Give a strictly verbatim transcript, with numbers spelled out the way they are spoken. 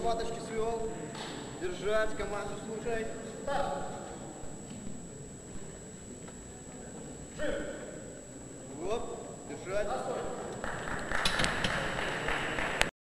лопаточки свел. Держать, команду слушай. Старт. Жим. Вот, держать. Настой.